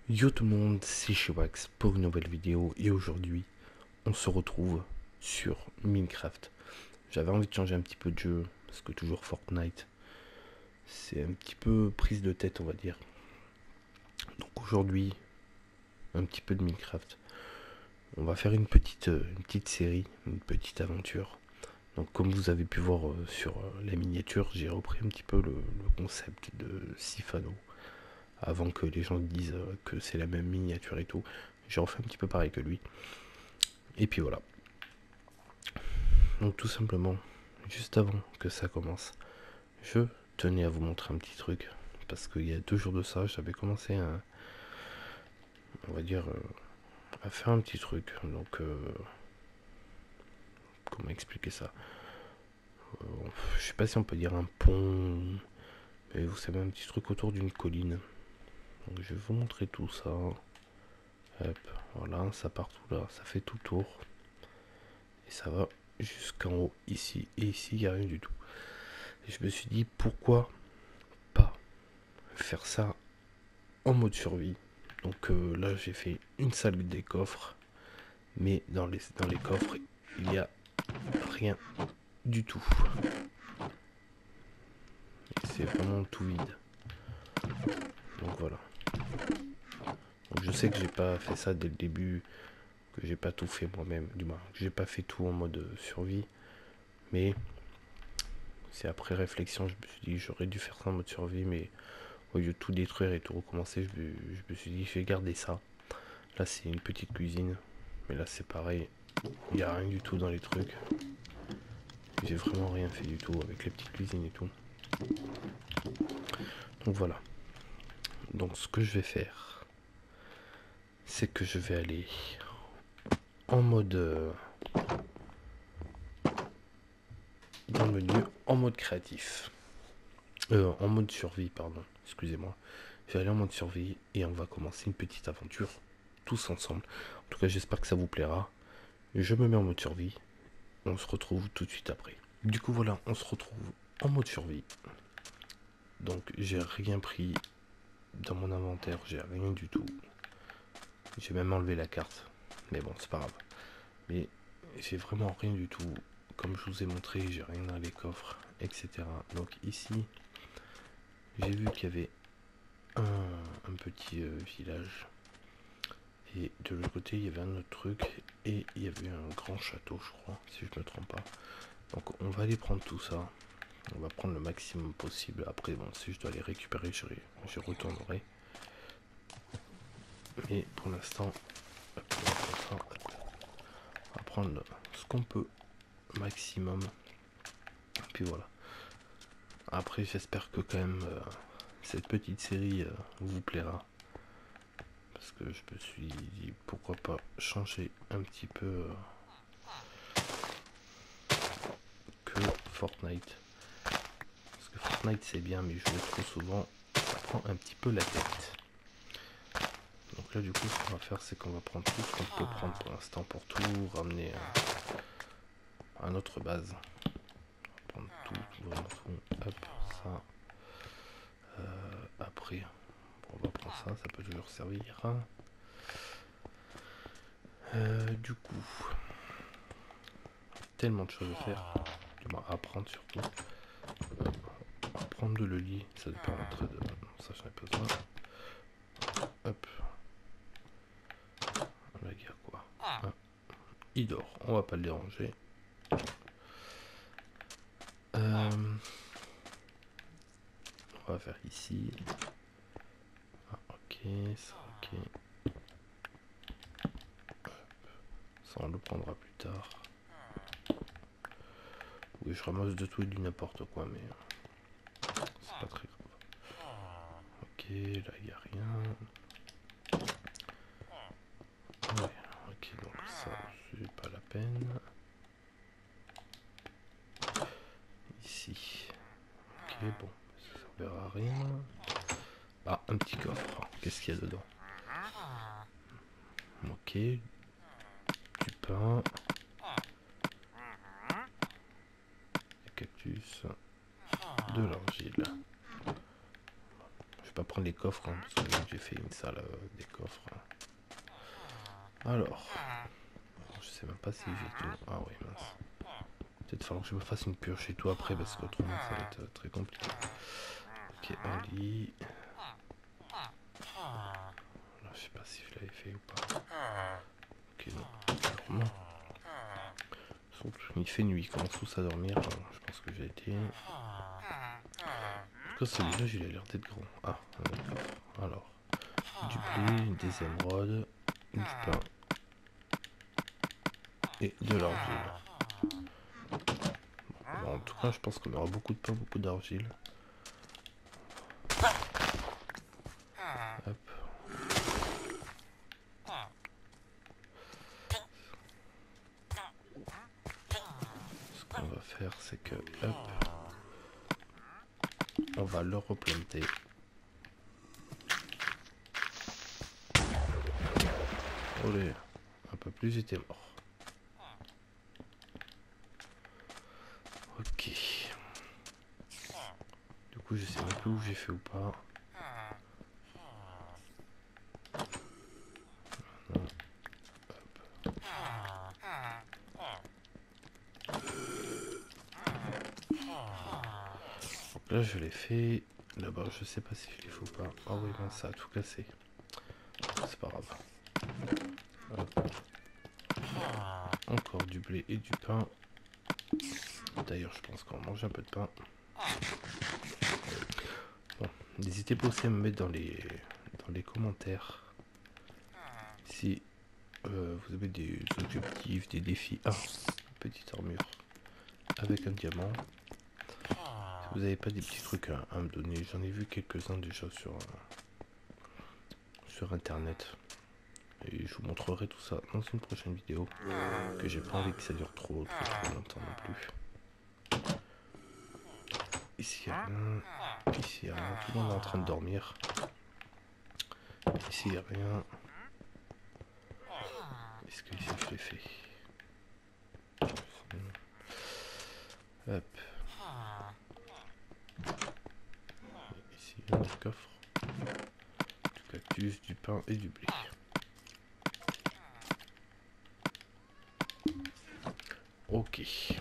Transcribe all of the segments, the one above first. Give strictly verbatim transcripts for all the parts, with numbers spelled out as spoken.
Yo tout le monde, c'est Chewax pour une nouvelle vidéo et aujourd'hui on se retrouve sur Minecraft. J'avais envie de changer un petit peu de jeu parce que toujours Fortnite c'est un petit peu prise de tête on va dire. Donc aujourd'hui un petit peu de Minecraft. On va faire une petite, une petite série, une petite aventure. Donc comme vous avez pu voir sur la miniature, j'ai repris un petit peu le, le concept de Sifano avant que les gens disent que c'est la même miniature et tout. J'ai refait un petit peu pareil que lui. Et puis voilà. Donc tout simplement, juste avant que ça commence, je tenais à vous montrer un petit truc. Parce qu'il y a deux jours de ça, j'avais commencé à, on va dire, à faire un petit truc. Donc, euh, comment expliquer ça euh, Je sais pas si on peut dire un pont, mais vous savez, un petit truc autour d'une colline. Donc je vais vous montrer tout ça. Hop, voilà, ça part tout là, ça fait tout le tour. Et ça va jusqu'en haut, ici. Et ici, il n'y a rien du tout. Et je me suis dit, pourquoi pas faire ça en mode survie. Donc euh, là, j'ai fait une salle des coffres. Mais dans les, dans les coffres, il n'y a rien du tout. C'est vraiment tout vide. Donc voilà. Donc je sais que j'ai pas fait ça dès le début, que j'ai pas tout fait moi-même, du moins, que j'ai pas fait tout en mode survie. Mais c'est après réflexion, je me suis dit j'aurais dû faire ça en mode survie, mais au lieu de tout détruire et tout recommencer, je, je me suis dit je vais garder ça. Là c'est une petite cuisine, mais là c'est pareil, il n'y a rien du tout dans les trucs. J'ai vraiment rien fait du tout avec les petites cuisines et tout. Donc voilà. Donc ce que je vais faire, c'est que je vais aller en mode euh, dans le menu en mode créatif. Euh, en mode survie, pardon. Excusez-moi. Je vais aller en mode survie et on va commencer une petite aventure tous ensemble. En tout cas, j'espère que ça vous plaira. Je me mets en mode survie. On se retrouve tout de suite après. Du coup, voilà, on se retrouve en mode survie. Donc, j'ai rien pris dans mon inventaire, j'ai rien du tout. J'ai même enlevé la carte. Mais bon, c'est pas grave. Mais j'ai vraiment rien du tout. Comme je vous ai montré, j'ai rien dans les coffres, et cetera. Donc ici, j'ai vu qu'il y avait un, un petit euh, village. Et de l'autre côté, il y avait un autre truc. Et il y avait un grand château, je crois, si je me trompe pas. Donc on va aller prendre tout ça. On va prendre le maximum possible. Après, bon, si je dois les récupérer, j'y retournerai. Mais pour l'instant, on va prendre ce qu'on peut maximum. Puis voilà. Après, j'espère que quand même euh, cette petite série euh, vous plaira. Parce que je me suis dit pourquoi pas changer un petit peu euh, que Fortnite. Parce que Fortnite c'est bien, mais je le trouve souvent, ça prend un petit peu la tête. Donc là, du coup, ce qu'on va faire, c'est qu'on va prendre tout ce qu'on peut prendre pour l'instant pour tout ramener à, à notre base. On va prendre tout, vraiment tout. Hop, ça. Euh, après, on va prendre ça, ça peut toujours servir. Euh, du coup, tellement de choses à faire, du moins à apprendre surtout. Euh, apprendre de le lit, ça nous permettrait de. Ça, j'en ai pas besoin. Hop. La guerre, quoi. Ah. Il dort, on va pas le déranger. Euh, on va faire ici. Ah, ok, ça, ok. Ça, on le prendra plus tard. Oui, je ramasse de tout et du n'importe quoi, mais c'est pas très grave. Ok, là, il n'y a rien. Ouais, ok, donc ça, c'est pas la peine. Ici. Ok, bon, ça servira à rien. Ah, un petit coffre. Qu'est-ce qu'il y a dedans? Ok. Du pain. Des cactus. De l'argile. Je vais pas prendre les coffres, hein, parce que j'ai fait une salle euh, des coffres. Alors, je sais même pas si j'ai tout. Ah oui, mince. Peut-être falloir que je me fasse une purge et tout après, parce qu'autrement ça va être euh, très compliqué. Ok, un lit. Là, je sais pas si je l'avais fait ou pas. Ok, non. non. Il fait nuit, il commence tous à dormir. Alors, je pense que j'ai été. En tout cas, celui-là, il a l'air d'être grand. Ah, d'accord. Alors, du blé, des émeraudes, du pain et de l'argile. Bon, en tout cas, je pense qu'on aura beaucoup de pain, beaucoup d'argile. Hop. Ce qu'on va faire, c'est que, hop, on va le replanter. Olé, un peu plus, j'étais mort. Ok. Du coup, je sais même plus où j'ai fait ou pas. Donc là, je l'ai fait. Là-bas, je sais pas si je l'ai fait ou pas. Ah oui, non, ça a tout cassé. C'est pas grave. Hop. Encore du blé et du pain. D'ailleurs, je pense qu'on mange un peu de pain. Bon, n'hésitez pas aussi à me mettre dans les, dans les commentaires si euh, vous avez des objectifs, des défis. Ah, petite armure avec un diamant. Si vous n'avez pas des petits trucs à, à me donner, j'en ai vu quelques-uns déjà sur, euh, sur internet. Et je vous montrerai tout ça dans une prochaine vidéo. Que j'ai pas envie que ça dure trop, trop, trop longtemps non plus. Ici, il n'y a rien. Ici, il n'y a rien. Tout le monde est en train de dormir. Ici, il n'y a rien. Est-ce que ici, je l'ai fait? Hop. Ici, il y a un coffre. Du cactus, du pain et du blé. Ok. Ici,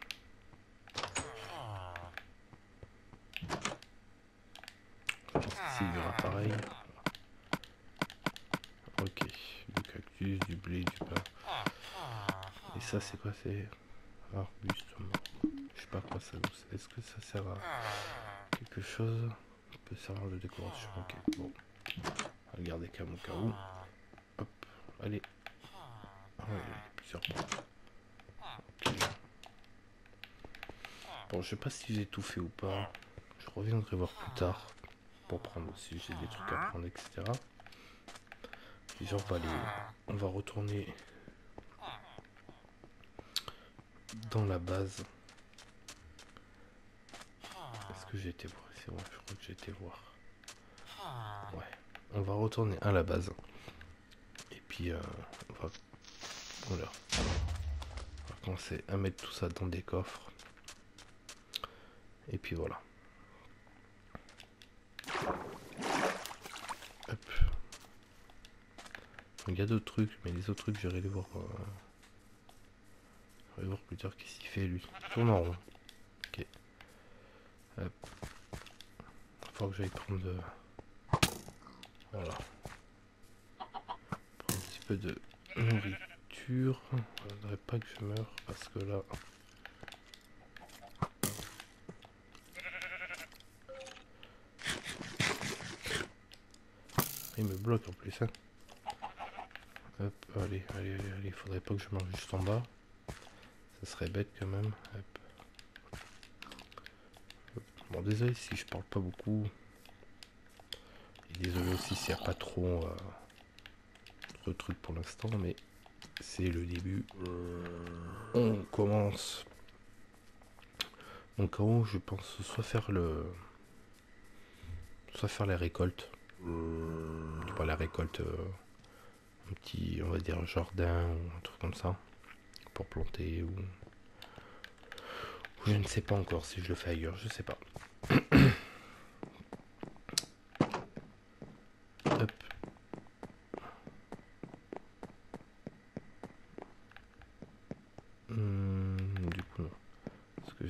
il y aura pareil. Ok. Du cactus, du blé, du pain. Et ça, c'est quoi? C'est arbuste. Je sais pas quoi ça. Est-ce que ça sert à quelque chose? Ça peut servir de décoration. Ok. Bon. On va le garder comme au cas où. Hop. Allez. Ah ouais, il y a plusieurs points. Ok. Bon, je sais pas si j'ai tout fait ou pas. Je reviendrai voir plus tard pour prendre si j'ai des trucs à prendre, et cetera. Déjà, on va aller, on va retourner dans la base. Est-ce que j'ai été voir? C'est vrai, je crois que j'ai été voir. Ouais, on va retourner à la base. Et puis, euh, on va, voilà. On va commencer à mettre tout ça dans des coffres. Et puis voilà. Hop. Il y a d'autres trucs, mais les autres trucs, j'irai les voir. Euh... Je vais voir plus tard qu'est-ce qu'il fait lui. Il tourne en rond. Ok. Hop. Il faut que j'aille prendre de... Voilà. Prendre un petit peu de nourriture. Je voudrais pas que je meure parce que là... Il me bloque en plus. Hein. Hop, allez, allez, allez, allez. Faudrait pas que je mange juste en bas. Ça serait bête quand même. Hop. Hop. Bon, désolé si je parle pas beaucoup. Et désolé aussi s'il n'y a pas trop, euh, trop de trucs pour l'instant, mais c'est le début. On commence. Donc en haut, je pense soit faire le... Soit faire les récoltes. Pas la récolte... Euh, un petit, on va dire, jardin ou un truc comme ça. Pour planter ou... Je ne sais pas encore si je le fais ailleurs, je sais pas.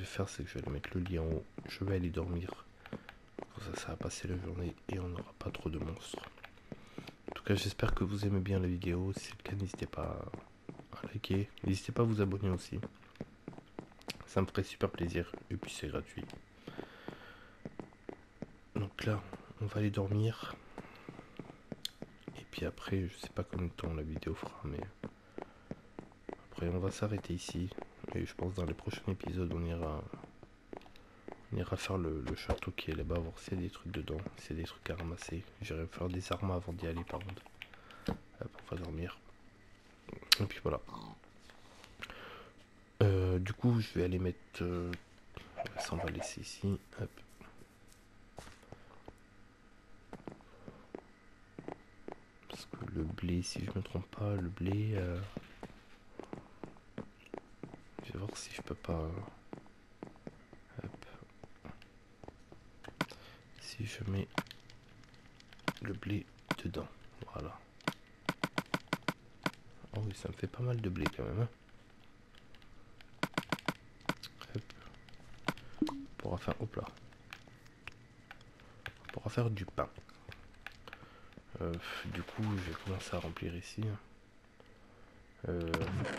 faire, c'est que je vais aller mettre le lit en haut. Je vais aller dormir. Comme ça, ça va passer la journée et on n'aura pas trop de monstres. En tout cas, j'espère que vous aimez bien la vidéo. Si c'est le cas, n'hésitez pas à liker. N'hésitez pas à vous abonner aussi. Ça me ferait super plaisir. Et puis, c'est gratuit. Donc là, on va aller dormir. Et puis après, je sais pas combien de temps la vidéo fera, mais... Après, on va s'arrêter ici. Et je pense dans les prochains épisodes, on ira... On ira faire le, le château qui est là-bas, voir s'il y a des trucs dedans, s'il y a des trucs à ramasser. J'irai faire des armes avant d'y aller par contre. Hop, on va dormir. Et puis voilà. Euh, du coup, je vais aller mettre... Euh, ça, on va laisser ici. Hop. Parce que le blé, si je me trompe pas, le blé... Euh, je vais voir si je peux pas... Hop. Si je mets le blé dedans. Voilà. Oh oui, ça me fait pas mal de blé quand même. Hein. Hop. On pourra faire... Hop là. On pourra faire du pain. Euh, du coup, je vais commencer à remplir ici. Euh,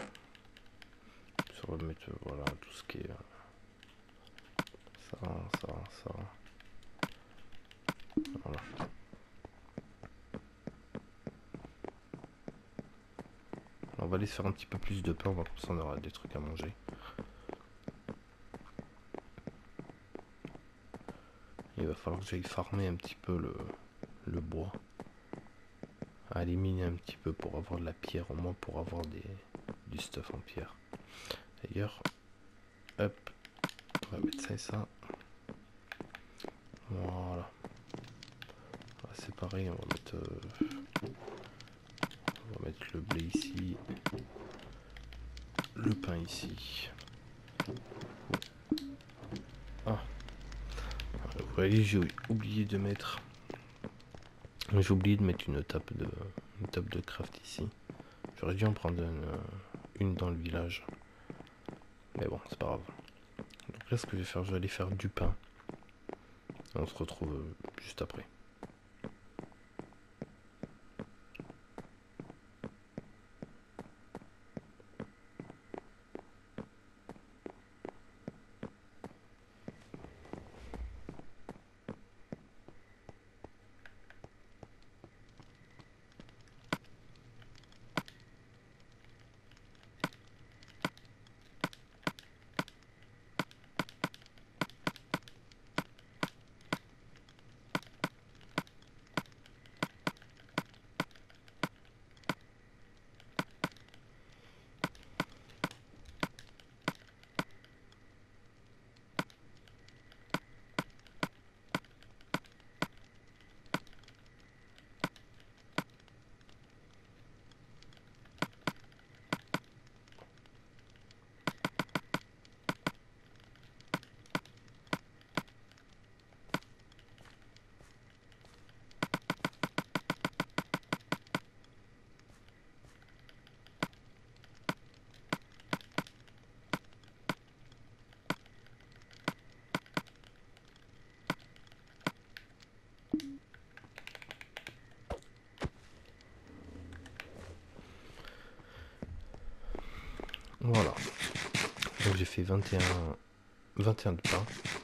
je vais mettre voilà tout ce qui est ça, ça, ça. Voilà. On va aller se faire un petit peu plus de pain, comme ça on aura des trucs à manger. Il va falloir que j'aille farmer un petit peu le, le bois. Aller miner un petit peu pour avoir de la pierre, au moins pour avoir des, du stuff en pierre. D'ailleurs, hop, on va mettre ça et ça. Voilà. C'est pareil, on va mettre, euh, on va mettre le blé ici, le pain ici. Ah, vous voyez, j'ai oublié de mettre, j'ai oublié de mettre une table de, une table de craft ici. J'aurais dû en prendre une, une dans le village, mais bon, c'est pas grave. Donc là, ce que je vais faire, je vais aller faire du pain. On se retrouve juste après. Voilà. Donc j'ai fait vingt et un, vingt et un de pain.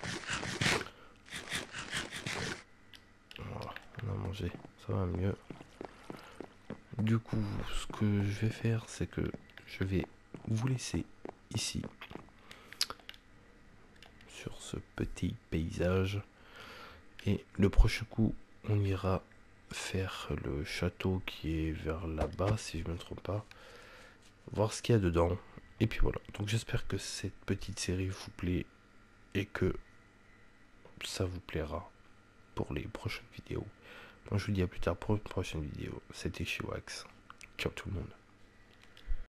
Voilà, on a mangé, ça va mieux. Du coup, ce que je vais faire, c'est que je vais vous laisser ici, sur ce petit paysage. Et le prochain coup, on ira faire le château qui est vers là-bas, si je ne me trompe pas. Voir ce qu'il y a dedans. Et puis voilà. Donc j'espère que cette petite série vous plaît et que ça vous plaira pour les prochaines vidéos. Moi je vous dis à plus tard pour une prochaine vidéo. C'était Chiwax. Ciao tout le monde.